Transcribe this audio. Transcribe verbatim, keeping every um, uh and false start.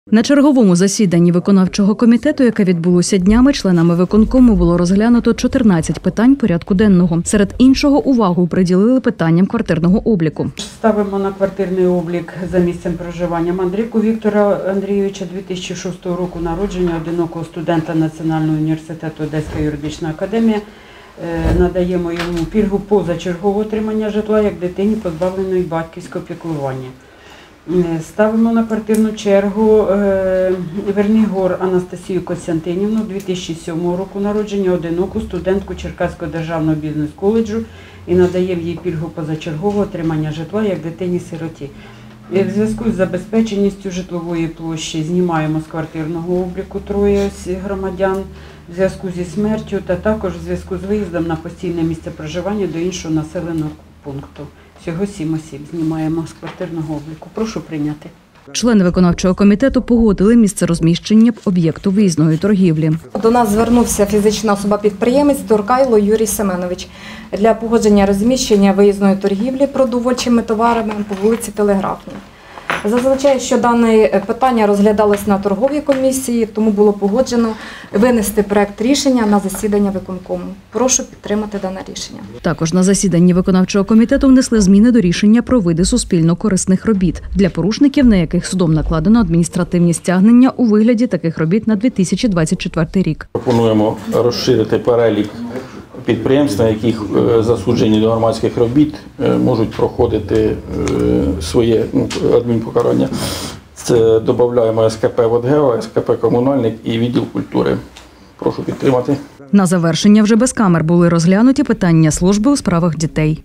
На черговому засіданні виконавчого комітету, яке відбулося днями, членами виконкому було розглянуто чотирнадцять питань порядку денного. Серед іншого увагу приділили питанням квартирного обліку. Ставимо на квартирний облік за місцем проживання Мандрівку Віктора Андрійовича, дві тисячі шостого року народження, одинокого студента Національного університету Одеська юридична академія. Надаємо йому пільгу позачергового отримання житла як дитині, позбавленої батьківського піклування. Ставимо на квартирну чергу Вернігор Анастасію Костянтинівну, дві тисячі сьомого року народження, одиноку студентку Черкаського державного бізнес-коледжу і надаємо їй пільгу позачергового отримання житла як дитині-сироті. В зв'язку з забезпеченістю житлової площі знімаємо з квартирного обліку троє громадян в зв'язку зі смертю та також в зв'язку з виїздом на постійне місце проживання до іншого населеного пункту. Всього сім осіб знімаємо з квартирного обліку. Прошу прийняти. Члени виконавчого комітету погодили місце розміщення об'єкту виїзної торгівлі. До нас звернувся фізична особа-підприємець Туркайло Юрій Семенович для погодження розміщення виїзної торгівлі продовольчими товарами по вулиці Телеграфній. Зазвичай, що дане питання розглядалось на торговій комісії, тому було погоджено винести проект рішення на засідання виконкому. Прошу підтримати дане рішення. Також на засіданні виконавчого комітету внесли зміни до рішення про види суспільно-корисних робіт для порушників, на яких судом накладено адміністративні стягнення у вигляді таких робіт на дві тисячі двадцять четвертий рік. Пропонуємо розширити перелік підприємств, на яких засуджені до громадських робіт можуть проходити своє адмінпокарання. Це додаємо ес ка пе «Водгео», ес ка пе «Комунальник» і відділ культури. Прошу підтримати. На завершення вже без камер були розглянуті питання служби у справах дітей.